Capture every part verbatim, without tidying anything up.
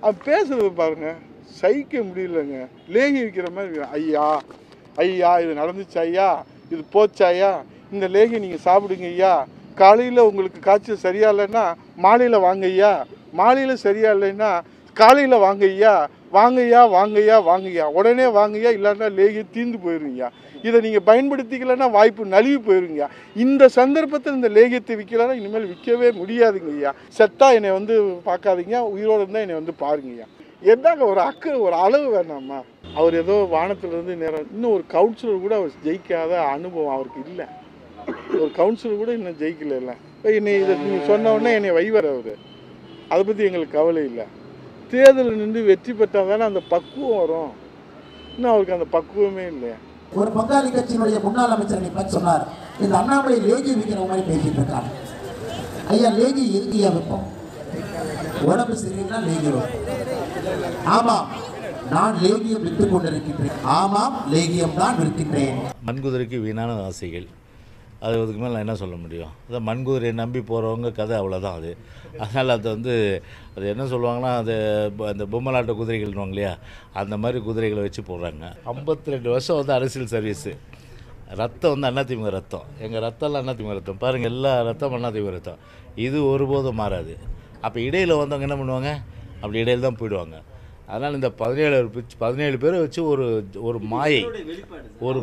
அது பேசுறது பாருங்க சகிக்க முடியலங்க. லேகி விற்கிற மாதிரி, ஐயா ஐயா இது நடந்துச்சு ஐயா, இது போச்சா ஐயா, இந்த லேகி நீங்கள் சாப்பிடுங்க ஐயா, காலையில் உங்களுக்கு காய்ச்சல் சரியா இல்லைன்னா மாலையில் வாங்க ஐயா, மாலையில் சரியா இல்லைன்னா காலையில் வாங்க ஐயா, வாங்கய்யா வாங்கய்யா வாங்கய்யா, உடனே வாங்கய்யா, இல்லைன்னா லேகி தீர்ந்து போயிருங்கய்யா, இதை நீங்கள் பயன்படுத்திக்கலன்னா வாய்ப்பு நழுவி போயிருங்கய்யா. இந்த சந்தர்ப்பத்தில் இந்த லேகியத்தை விற்கலன்னா இனிமேல் விற்கவே முடியாதுங்க ஐயா. செத்தா என்னை வந்து பார்க்காதீங்க, உயிரோடு இருந்தால் என்னை வந்து பாருங்கய்யா. எதாங்க ஒரு அக்கு ஒரு அளவு வேணாமா? அவர் ஏதோ வானத்திலிருந்து நேரம், இன்னும் ஒரு கவுன்சிலர் கூட அவர் ஜெயிக்காத அனுபவம் அவருக்கு இல்லை. ஒரு கவுன்சிலர் கூட இன்னும் ஜெயிக்கல இல்லை. என்னை இதை நீங்கள் சொன்ன உடனே என்னை வைவர் அவர், அதை பற்றி எங்களுக்கு கவலை இல்லை. தேர்தலில் நின்று வெற்றி பெற்றால் தானே அந்த பக்குவம் வரும். இன்னும் அவருக்கு அந்த பக்குவமே இல்லை. ஒரு பங்காளி கட்சியினுடைய முன்னாள் அமைச்சர் இப்ப சொன்னார், இந்த அண்ணாமலை லேகி விற்கிற மாதிரி பேசிட்டு இருக்காங்க. ஐயா லேகி இறுதியா வைப்போம், உடம்பு சரியில்லைன்னா லேகி வைப்போம். ஆமாம் நான் லேகியம் விற்று கொண்டிருக்கின்றேன், ஆமாம் லேகியம் தான் விற்கின்றேன். மண்குதிரைக்கு வீணான ஆசைகள், அது அதுக்கு மேலே நான் என்ன சொல்ல முடியும்? அதை மண்குதிரையை நம்பி போகிறவங்க கதை அவ்வளோதான் அது. அதனால் அது வந்து அது என்ன சொல்லுவாங்கன்னா, அது அந்த பொம்மலாட்ட குதிரைகள்னுவாங்க இல்லையா, அந்த மாதிரி குதிரைகளை வச்சு போடுறாங்க. ஐம்பத்தி ரெண்டு வருஷம் வந்து அரசியல் சர்வீஸு, ரத்தம் வந்து அதிமுக ரத்தம், எங்கள் ரத்தம்லாம் அதிமுக ரத்தம் பாருங்கள், எல்லா ரத்தம் அதிமுக ரத்தம், இது ஒருபோதும் மாறாது. அப்போ இடையில் வந்தவங்க என்ன பண்ணுவாங்க, அப்படி இடையில் தான் போயிடுவாங்க. அதனால் இந்த பதினேழு பதினேழு பேரை வச்சு ஒரு ஒரு மாயை, ஒரு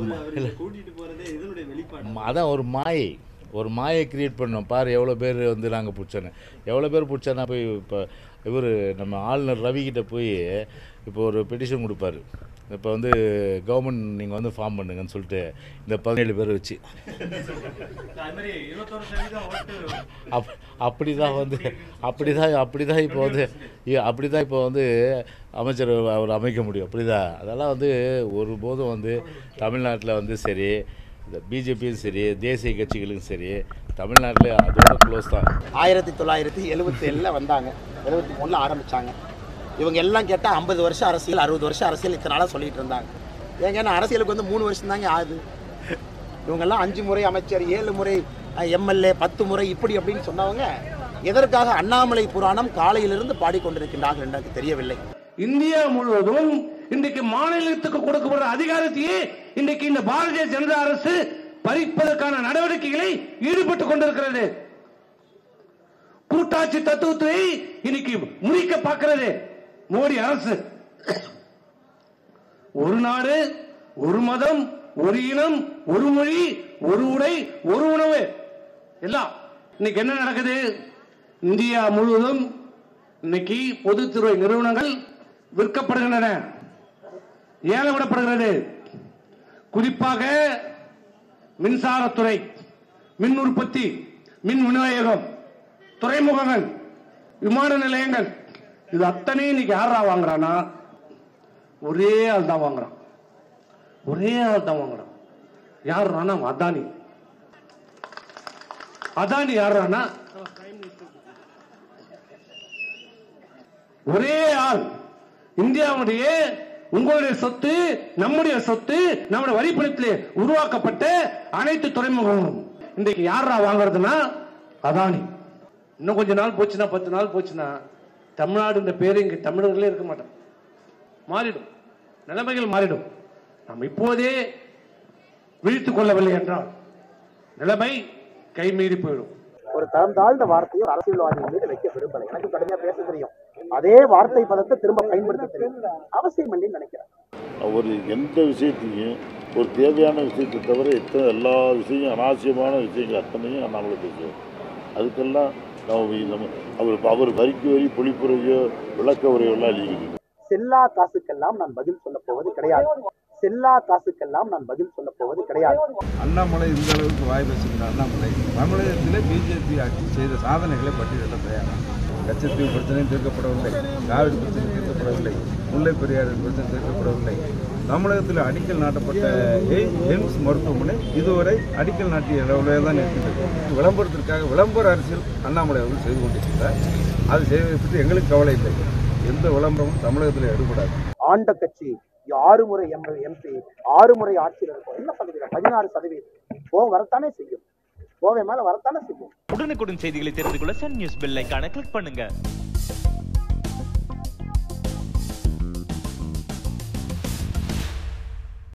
அதான் ஒரு மாயை ஒரு மாயை கிரியேட் பண்ணோம். பாரு எவ்வளோ பேர் வந்து நாங்கள் பிடிச்சோன்னு, எவ்வளோ பேர் பிடிச்சோன்னா போய் இப்போ இவர் நம்ம ஆளுநர் ரவிக்கிட்ட போய் இப்போ ஒரு பெட்டிஷன் கொடுப்பாரு, இப்போ வந்து கவர்மெண்ட் நீங்கள் வந்து ஃபார்ம் பண்ணுங்கன்னு சொல்லிட்டு இந்த பதினேழு பேரை வச்சு அப் அப்படி தான் வந்து அப்படி தான் அப்படி தான் இப்போ வந்து அப்படி தான் இப்போ வந்து அமைச்சர் அவர் அமைக்க முடியும். அப்படி தான் அதெல்லாம் வந்து ஒருபோதும் வந்து தமிழ்நாட்டில் வந்து சரி, இந்த பிஜேபியும் சரி, தேசிய கட்சிகளும் சரி, தமிழ்நாட்டில் அதோட க்ளோஸ் தான். ஆயிரத்தி தொள்ளாயிரத்தி எழுபத்தி ஏழில் வந்தாங்க, எழுபத்தி மூணில் ஆரம்பித்தாங்க. இவங்க எல்லாம் கேட்டால் ஐம்பது வருஷம் அரசியல், அறுபது வருஷம் அரசியல் இத்தனை நாளாக சொல்லிட்டு இருந்தாங்க. ஏங்க நான் அரசியலுக்கு வந்து மூணு வருஷம் தாங்க ஆகுது. இவங்கெல்லாம் அஞ்சு முறை அமைச்சர், ஏழு முறை எம்எல்ஏ, பத்து முறை இப்படி அப்படின்னு சொன்னவங்க எதற்காக அண்ணாமலை புராணம் காலையிலிருந்து பாடிக்கொண்டிருக்கின்றார்கள் என்று எனக்கு தெரியவில்லை. இந்தியா முழுவதும் இன்றைக்கு மாநிலத்துக்கு கொடுக்கப்படுற அதிகாரத்தையே இன்றைக்கு இந்த பாரதிய ஜனதா அரசு பறிப்பதற்கான நடவடிக்கைகளை ஈடுபட்டுக் கொண்டிருக்கிறது. கூட்டாட்சி தத்துவத்தை இன்னைக்கு முடிக்க பார்க்கிறது மோடி அரசு. ஒரு நாடு, ஒரு மதம், ஒரு இனம், ஒரு மொழி, ஒரு உடை, ஒரு உணவு, எல்லாம். இன்னைக்கு என்ன நடக்குது? இந்தியா முழுவதும் இன்னைக்கு பொதுத்துறை நிறுவனங்கள் விற்கப்படுகின்றன, ஏலம் விடப்படுகிறது. குறிப்பாக மின்சாரத்துறை, மின் உற்பத்தி, மின் விநியோகம், துறைமுகங்கள், விமான நிலையங்கள், இது அத்தனையும் இன்னைக்கு யாரா வாங்குறானா? ஒரே ஆள் தான் வாங்குறான், ஒரே ஆள் தான் வாங்குறான். யாருன்னா அதானி. அதானி யாருன்னா ஒரே ஆள். இந்தியாவுடைய உங்களுடைய சொத்து, நம்முடைய சொத்து, நம்முடைய வரிப்பணத்திலே உருவாக்கப்பட்ட அனைத்து துறைமுகங்களும் இன்றைக்கு யாரா வாங்குறதுன்னா அதானி. இன்னும் கொஞ்ச நாள் போச்சுன்னா, பத்து நாள் போச்சுன்னா தமிழ்நாடு என்ற பேரு இங்க தமிழர்களே இருக்க மாட்டோம், மாறிடும், நிலைமைகள் மாறிடும். நாம் இப்போதே விழித்துக் கொள்ளவில்லை என்றால் நிலைமை கைமீறி போயிடும். ஒரு தரம் தாழ்ந்த வார்த்தையை ஒரு அரசியல்வாதியின் மீது வைக்க விரும்பலை. எனக்கு கடுமையா பேச தெரியும், அதே வார்த்தை பதத்தை திரும்ப பயன்படுத்த தெரியும், அவசியம் என்று நினைக்கிறேன். ஒரு எந்த விஷயத்தையும் ஒரு தேவையான விஷயத்தை தவிர எத்தனை எல்லா விஷயம் அனாவசியமான விஷயங்கள் அத்தனையும் நம்மளை பேசுவோம். அதுக்கெல்லாம் நம்ம அவர் அவர் வரிக்கு வரி பொழிப்புரையோ விளக்க உரையோ எல்லாம் எழுதிக்கிட்டு செல்லா காசுக்கெல்லாம் நான் பதில் சொல்ல போவது கிடையாது. செல்லா காசுக்கெல்லாம் நான் பதில் சொல்ல போவது கிடையாது. அண்ணாமலை இந்த அளவுக்கு வாய் பேசுகிற அண்ணாமலை தமிழகத்திலே பிஜேபி ஆட்சி செய்த சாதனைகளை பட்டியலிட தயாராக. கச்சத்தீவு பிரச்சனை தீர்க்கப்படவில்லை, காவிரி பிரச்சனை தீர்க்கப்படவில்லை, முல்லை பெரியாறு பிரச்சனை தீர்க்கப்படவில்லை. தமிழகத்தில் அடிக்கல் நாட்டப்பட்ட எய்ம்ஸ் மருத்துவமனை இதுவரை அடிக்கல் நாட்டிய அளவிலே தான் இருக்கின்றது. விளம்பரத்திற்காக விளம்பர அரசியல் அண்ணாமலை அவர்கள் செய்து கொண்டிருக்கிறார். அது செய்வதை பற்றி எங்களுக்கு கவலை இல்லை. எந்த விளம்பரமும் தமிழகத்தில் எடுபடாது. ஆண்ட கட்சி ஆறு முறை எம்பி, ஆறு முறை ஆட்சியில் இருக்கும். என்ன சதவீதம்? பதினாறு சதவீதம். கோவம் வரத்தானே செய்யும், கோவை மேல வரத்தானே செய்யும். உடனுக்குடன் செய்திகளை தெரிந்து கொள்ள சன் நியூஸ் பெல் ஐகானை கிளிக் பண்ணுங்க.